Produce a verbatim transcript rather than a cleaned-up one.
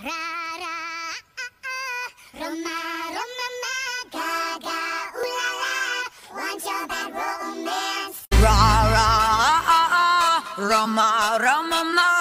Ra-ra, ah-ah, Roma-Roma-ma, Gaga, ooh-la-la, want your bad romance. Ra ra ah ah ah, Roma Roma ma.